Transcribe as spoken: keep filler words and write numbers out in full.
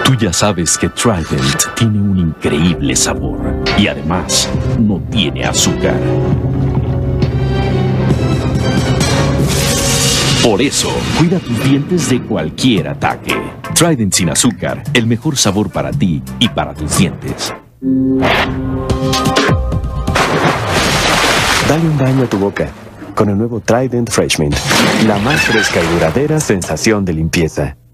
Tú ya sabes que Trident tiene un increíble sabor y además no tiene azúcar. Por eso, cuida tus dientes de cualquier ataque. Trident sin azúcar, el mejor sabor para ti y para tus dientes. Dale un baño a tu boca con el nuevo Trident Fresh Mint, la más fresca y duradera sensación de limpieza.